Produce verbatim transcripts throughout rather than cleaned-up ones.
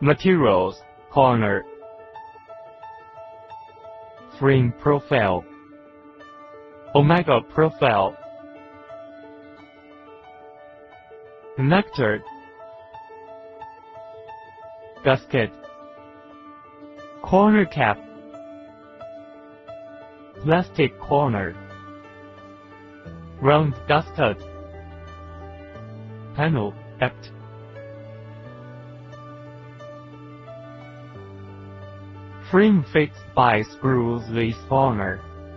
Materials, corner. Frame profile. Omega profile. Connector. Gasket. Corner cap. Plastic corner. Round gasket. Panel, apt. Frame fixed by screws with corner.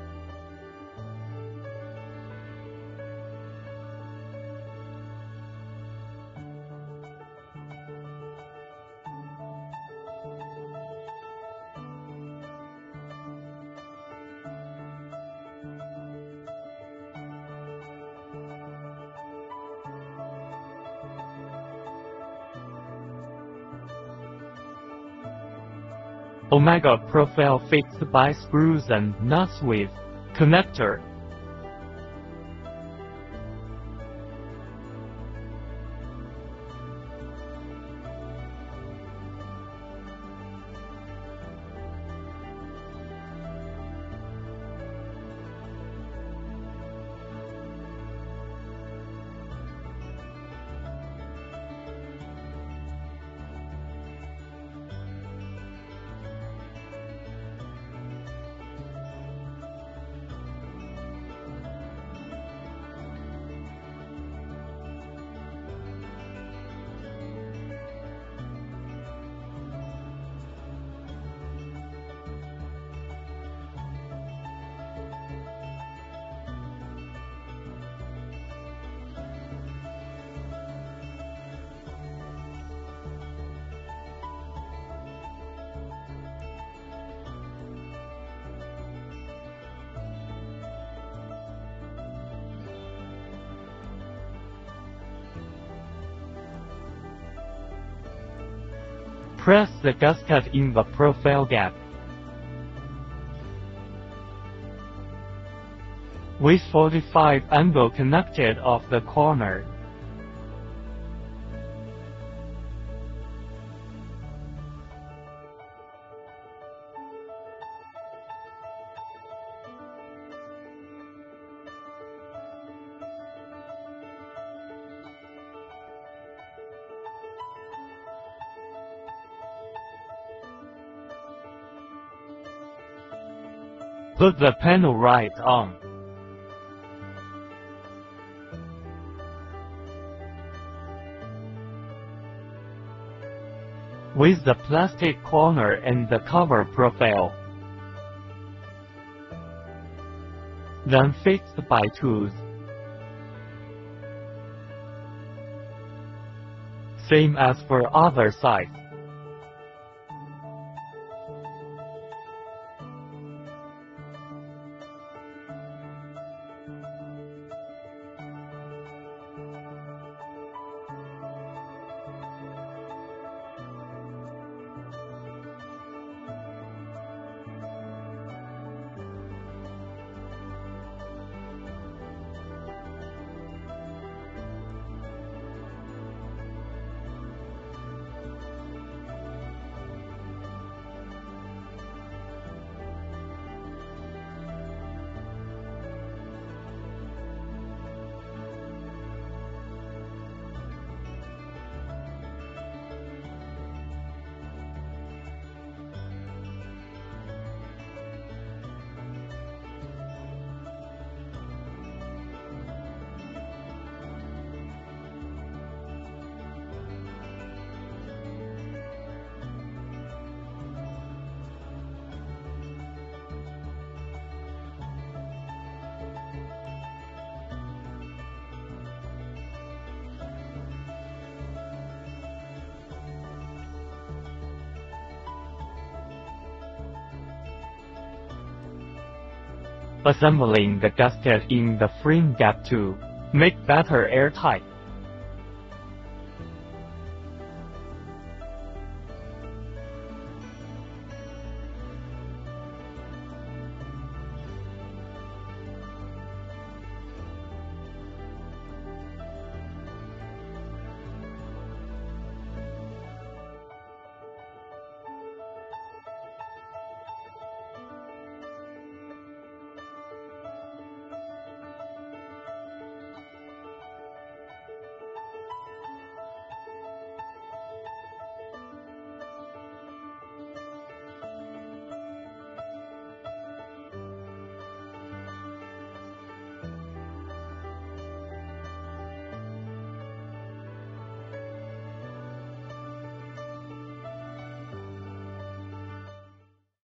Omega profile fixed by screws and nuts with connector. Press the gasket in the profile gap. With forty-five angle connected off the corner. Put the panel right on. With the plastic corner and the cover profile. Then fixed by tools. Same as for other sides. Assembling the gasket in the frame gap to make better airtight.